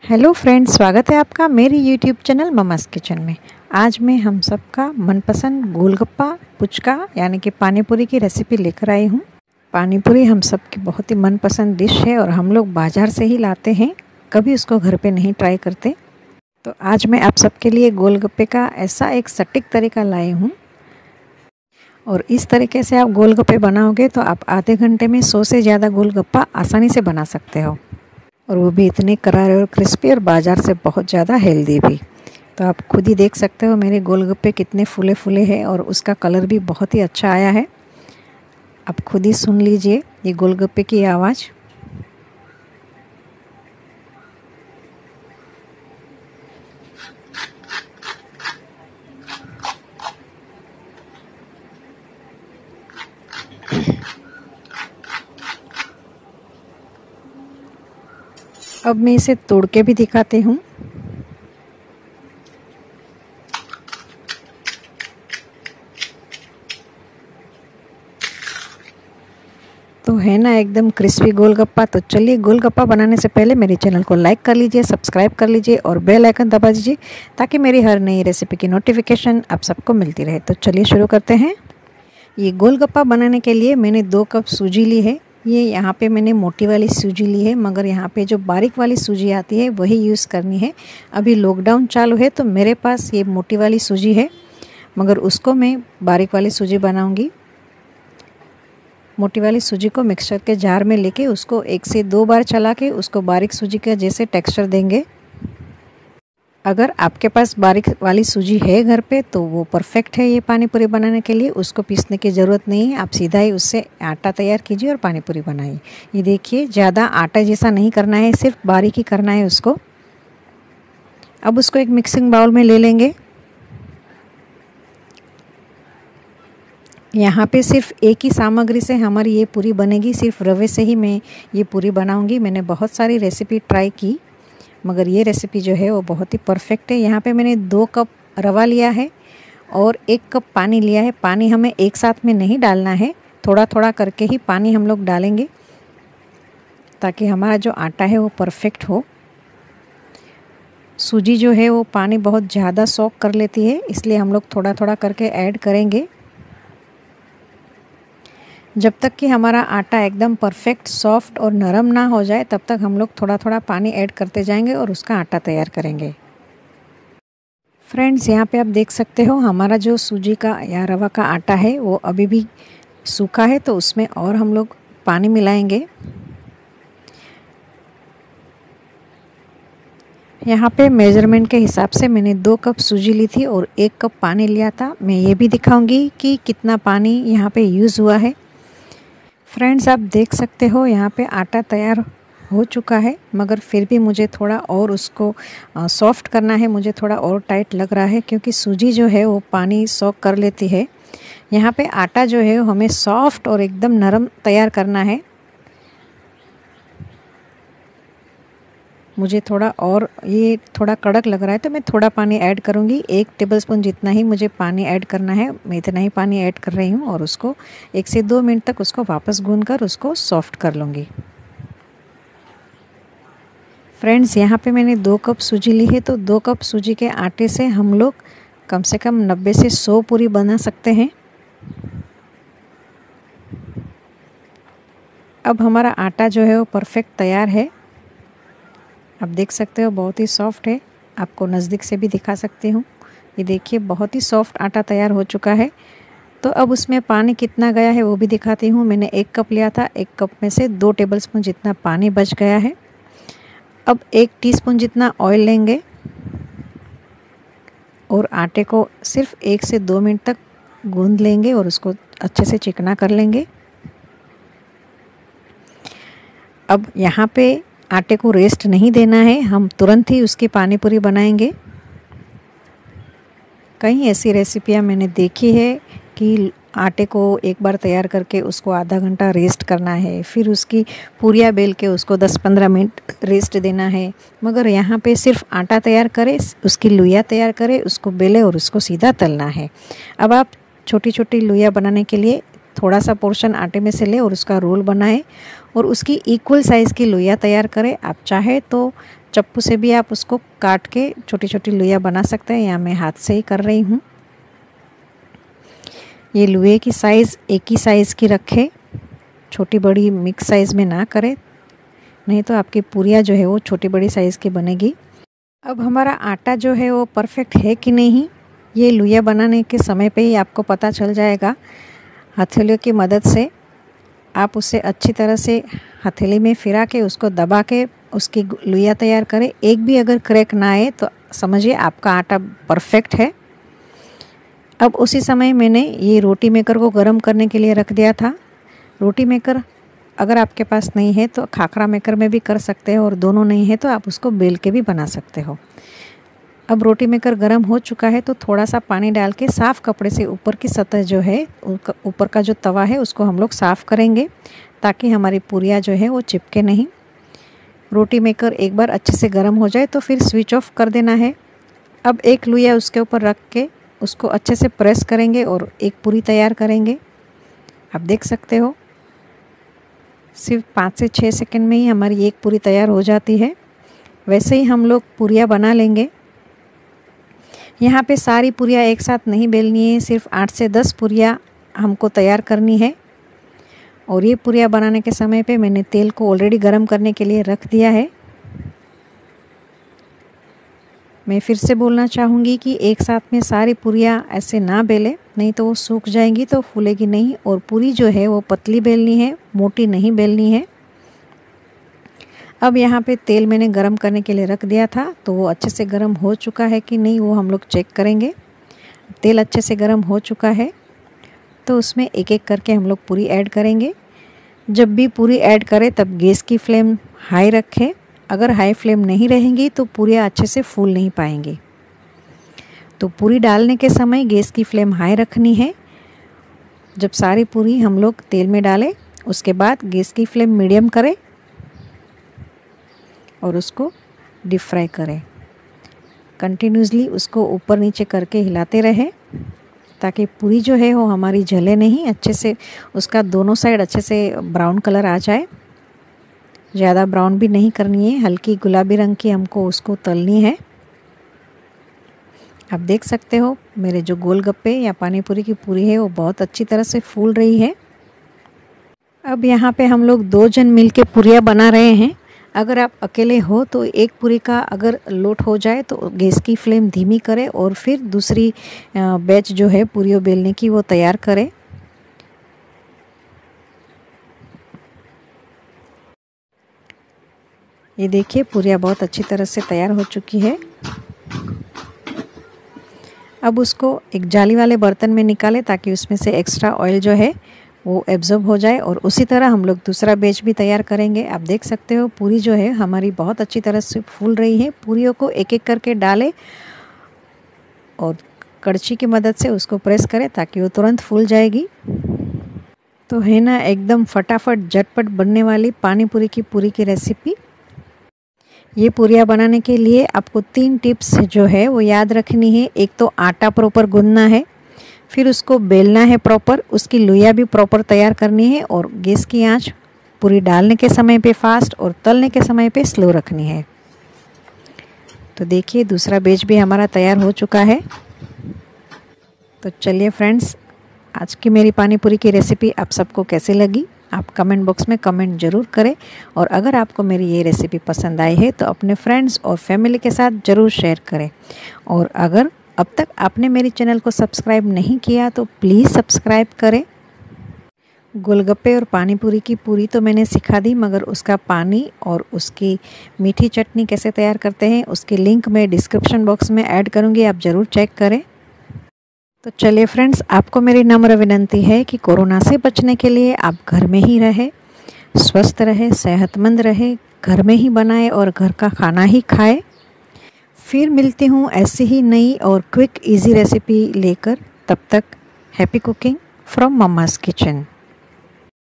Hello friends, स्वागत है आपका मेरी यूट्यूब चैनल ममास किचन में। आज मैं हम सबका मनपसंद गोलगप्पा पुचका यानी कि पानीपुरी की रेसिपी लेकर आई हूँ। पानीपुरी हम सबकी बहुत ही मनपसंद डिश है और हम लोग बाज़ार से ही लाते हैं, कभी उसको घर पे नहीं ट्राई करते। तो आज मैं आप सबके लिए गोलगप्पे का ऐसा एक सटीक तरीका लाई हूँ और इस तरीके से आप गोलगप्पे बनाओगे तो आप आधे घंटे में 100 से ज़्यादा गोलगप्पा आसानी से बना सकते हो, और वो भी इतने करारे और क्रिस्पी और बाज़ार से बहुत ज़्यादा हेल्दी भी। तो आप खुद ही देख सकते हो मेरे गोलगप्पे कितने फूले फूले हैं और उसका कलर भी बहुत ही अच्छा आया है। आप खुद ही सुन लीजिए ये गोलगप्पे की आवाज़। अब मैं इसे तोड़ के भी दिखाती हूँ। तो है ना एकदम क्रिस्पी गोलगप्पा। तो चलिए, गोलगप्पा बनाने से पहले मेरे चैनल को लाइक कर लीजिए, सब्सक्राइब कर लीजिए और बेल आइकन दबा दीजिए ताकि मेरी हर नई रेसिपी की नोटिफिकेशन आप सबको मिलती रहे। तो चलिए शुरू करते हैं। ये गोलगप्पा बनाने के लिए मैंने 2 कप सूजी ली है। ये यहाँ पे मैंने मोटी वाली सूजी ली है, मगर यहाँ पे जो बारीक वाली सूजी आती है वही यूज़ करनी है। अभी लॉकडाउन चालू है तो मेरे पास ये मोटी वाली सूजी है, मगर उसको मैं बारीक वाली सूजी बनाऊंगी। मोटी वाली सूजी को मिक्सचर के जार में लेके उसको 1 से 2 बार चला के उसको बारीक सूजी का जैसे टेक्सचर देंगे। अगर आपके पास बारीक वाली सूजी है घर पे तो वो परफेक्ट है ये पानीपुरी बनाने के लिए, उसको पीसने की ज़रूरत नहीं है। आप सीधा ही उससे आटा तैयार कीजिए और पानीपुरी बनाइए। ये देखिए, ज़्यादा आटा जैसा नहीं करना है, सिर्फ बारीक ही करना है उसको। अब उसको एक मिक्सिंग बाउल में ले लेंगे। यहाँ पे सिर्फ एक ही सामग्री से हमारी ये पूरी बनेगी, सिर्फ रवे से ही मैं ये पूरी बनाऊँगी। मैंने बहुत सारी रेसिपी ट्राई की, मगर ये रेसिपी जो है वो बहुत ही परफेक्ट है। यहाँ पे मैंने 2 कप रवा लिया है और 1 कप पानी लिया है। पानी हमें एक साथ में नहीं डालना है, थोड़ा थोड़ा करके ही पानी हम लोग डालेंगे ताकि हमारा जो आटा है वो परफेक्ट हो। सूजी जो है वो पानी बहुत ज़्यादा सोक कर लेती है, इसलिए हम लोग थोड़ा थोड़ा करके ऐड करेंगे जब तक कि हमारा आटा एकदम परफेक्ट सॉफ्ट और नरम ना हो जाए। तब तक हम लोग थोड़ा थोड़ा पानी ऐड करते जाएंगे और उसका आटा तैयार करेंगे। फ्रेंड्स, यहाँ पे आप देख सकते हो हमारा जो सूजी का या रवा का आटा है वो अभी भी सूखा है, तो उसमें और हम लोग पानी मिलाएंगे। यहाँ पे मेज़रमेंट के हिसाब से मैंने 2 कप सूजी ली थी और 1 कप पानी लिया था। मैं ये भी दिखाऊंगी कि कितना पानी यहाँ पे यूज़ हुआ है। फ्रेंड्स, आप देख सकते हो यहाँ पे आटा तैयार हो चुका है, मगर फिर भी मुझे थोड़ा और उसको सॉफ्ट करना है। मुझे थोड़ा और टाइट लग रहा है क्योंकि सूजी जो है वो पानी सोक कर लेती है। यहाँ पे आटा जो है वो हमें सॉफ्ट और एकदम नरम तैयार करना है। मुझे थोड़ा और ये थोड़ा कड़क लग रहा है तो मैं थोड़ा पानी ऐड करूँगी। 1 टेबलस्पून जितना ही मुझे पानी ऐड करना है। मैं इतना ही पानी ऐड कर रही हूँ और उसको 1 से 2 मिनट तक उसको वापस गूंद कर उसको सॉफ्ट कर लूँगी। फ्रेंड्स, यहाँ पे मैंने 2 कप सूजी ली है, तो 2 कप सूजी के आटे से हम लोग कम से कम 90 से 100 पूरी बना सकते हैं। अब हमारा आटा जो है वो परफेक्ट तैयार है। आप देख सकते हो बहुत ही सॉफ्ट है। आपको नज़दीक से भी दिखा सकती हूँ। ये देखिए, बहुत ही सॉफ्ट आटा तैयार हो चुका है। तो अब उसमें पानी कितना गया है वो भी दिखाती हूँ। मैंने 1 कप लिया था, 1 कप में से 2 टेबलस्पून जितना पानी बच गया है। अब 1 टीस्पून जितना ऑयल लेंगे और आटे को सिर्फ 1 से 2 मिनट तक गूंद लेंगे और उसको अच्छे से चिकना कर लेंगे। अब यहाँ पे आटे को रेस्ट नहीं देना है, हम तुरंत ही उसकी पानीपुरी बनाएंगे। कई ऐसी रेसिपियाँ मैंने देखी है कि आटे को एक बार तैयार करके उसको आधा घंटा रेस्ट करना है, फिर उसकी पूरियाँ बेल के उसको 10-15 मिनट रेस्ट देना है। मगर यहाँ पे सिर्फ आटा तैयार करें, उसकी लुइयाँ तैयार करें, उसको बेले और उसको सीधा तलना है। अब आप छोटी छोटी लुइयाँ बनाने के लिए थोड़ा सा पोर्शन आटे में से ले और उसका रोल बनाएं और उसकी इक्वल साइज़ की लोइयाँ तैयार करें। आप चाहे तो चप्पू से भी आप उसको काट के छोटी छोटी लुइयाँ बना सकते हैं। यहाँ मैं हाथ से ही कर रही हूँ। ये लुए की साइज़ एक ही साइज़ की रखें, छोटी बड़ी मिक्स साइज़ में ना करें, नहीं तो आपकी पूरियाँ जो है वो छोटी बड़ी साइज़ की बनेगी। अब हमारा आटा जो है वो परफेक्ट है कि नहीं, ये लुइया बनाने के समय पे ही आपको पता चल जाएगा। हथेलियों की मदद से आप उसे अच्छी तरह से हथेली में फिरा के उसको दबा के उसकी लुइया तैयार करें। एक भी अगर क्रैक ना आए तो समझिए आपका आटा परफेक्ट है। अब उसी समय मैंने ये रोटी मेकर को गर्म करने के लिए रख दिया था। रोटी मेकर अगर आपके पास नहीं है तो खाखरा मेकर में भी कर सकते हो, और दोनों नहीं है तो आप उसको बेल के भी बना सकते हो। अब रोटी मेकर गर्म हो चुका है तो थोड़ा सा पानी डाल के साफ़ कपड़े से ऊपर की सतह जो है, ऊपर का जो तवा है उसको हम लोग साफ़ करेंगे ताकि हमारी पूरियाँ जो है वो चिपके नहीं। रोटी मेकर एक बार अच्छे से गर्म हो जाए तो फिर स्विच ऑफ कर देना है। अब एक लुइया उसके ऊपर रख के उसको अच्छे से प्रेस करेंगे और एक पूरी तैयार करेंगे। आप देख सकते हो सिर्फ 5 से 6 सेकंड में ही हमारी एक पूरी तैयार हो जाती है। वैसे ही हम लोग पूरियाँ बना लेंगे। यहाँ पे सारी पूरियाँ एक साथ नहीं बेलनी है, सिर्फ 8 से 10 पूरियाँ हमको तैयार करनी है। और ये पूरियाँ बनाने के समय पे मैंने तेल को ऑलरेडी गर्म करने के लिए रख दिया है। मैं फिर से बोलना चाहूँगी कि एक साथ में सारी पूरियाँ ऐसे ना बेले, नहीं तो वो सूख जाएंगी तो फूलेगी नहीं। और पूरी जो है वो पतली बेलनी है, मोटी नहीं बेलनी है। अब यहाँ पे तेल मैंने गरम करने के लिए रख दिया था, तो वो अच्छे से गरम हो चुका है कि नहीं वो हम लोग चेक करेंगे। तेल अच्छे से गरम हो चुका है तो उसमें एक एक करके हम लोग पूरी ऐड करेंगे। जब भी पूरी ऐड करें तब गैस की फ्लेम हाई रखें। अगर हाई फ्लेम नहीं रहेंगी तो पूरियाँ अच्छे से फूल नहीं पाएंगी। तो पूरी डालने के समय गैस की फ्लेम हाई रखनी है। जब सारी पूरी हम लोग तेल में डालें उसके बाद गैस की फ्लेम मीडियम करें और उसको डीप फ्राई करें। कंटिन्यूसली उसको ऊपर नीचे करके हिलाते रहें ताकि पूरी जो है वो हमारी जले नहीं, अच्छे से उसका दोनों साइड अच्छे से ब्राउन कलर आ जाए। ज़्यादा ब्राउन भी नहीं करनी है, हल्की गुलाबी रंग की हमको उसको तलनी है। आप देख सकते हो मेरे जो गोलगप्पे या पानी पूरी की पूरी है वो बहुत अच्छी तरह से फूल रही है। अब यहाँ पे हम लोग 2 जन मिलके पूरियाँ बना रहे हैं। अगर आप अकेले हो तो एक पूरी का अगर लोट हो जाए तो गैस की फ्लेम धीमी करें और फिर दूसरी बैच जो है पूरियों बेलने की वो तैयार करें। ये देखिए पूरियाँ बहुत अच्छी तरह से तैयार हो चुकी है। अब उसको एक जाली वाले बर्तन में निकालें ताकि उसमें से एक्स्ट्रा ऑयल जो है वो एब्जॉर्ब हो जाए। और उसी तरह हम लोग दूसरा बैच भी तैयार करेंगे। आप देख सकते हो पूरी जो है हमारी बहुत अच्छी तरह से फूल रही है। पूरियों को एक एक करके डालें और कड़छी की मदद से उसको प्रेस करें ताकि वो तुरंत फूल जाएगी। तो है ना एकदम फटाफट झटपट बनने वाली पानी पूरी की रेसिपी। ये पूरियाँ बनाने के लिए आपको 3 टिप्स जो है वो याद रखनी है। एक तो आटा प्रॉपर गूंदना है, फिर उसको बेलना है प्रॉपर, उसकी लुइया भी प्रॉपर तैयार करनी है और गैस की आंच पूरी डालने के समय पे फास्ट और तलने के समय पे स्लो रखनी है। तो देखिए दूसरा बैच भी हमारा तैयार हो चुका है। तो चलिए फ्रेंड्स, आज की मेरी पानी पूरी की रेसिपी आप सबको कैसे लगी आप कमेंट बॉक्स में कमेंट ज़रूर करें। और अगर आपको मेरी ये रेसिपी पसंद आई है तो अपने फ्रेंड्स और फैमिली के साथ ज़रूर शेयर करें। और अगर अब तक आपने मेरे चैनल को सब्सक्राइब नहीं किया तो प्लीज़ सब्सक्राइब करें। गोलगप्पे और पानी पूरी की पूरी तो मैंने सिखा दी, मगर उसका पानी और उसकी मीठी चटनी कैसे तैयार करते हैं उसकी लिंक मैं डिस्क्रिप्शन बॉक्स में ऐड करूँगी, आप ज़रूर चेक करें। तो चलिए फ्रेंड्स, आपको मेरी नम्र विनंती है कि कोरोना से बचने के लिए आप घर में ही रहें, स्वस्थ रहे, सेहतमंद रहे, घर में ही बनाए और घर का खाना ही खाए। फिर मिलती हूँ ऐसी ही नई और क्विक इजी रेसिपी लेकर। तब तक happy cooking from mamma's kitchen.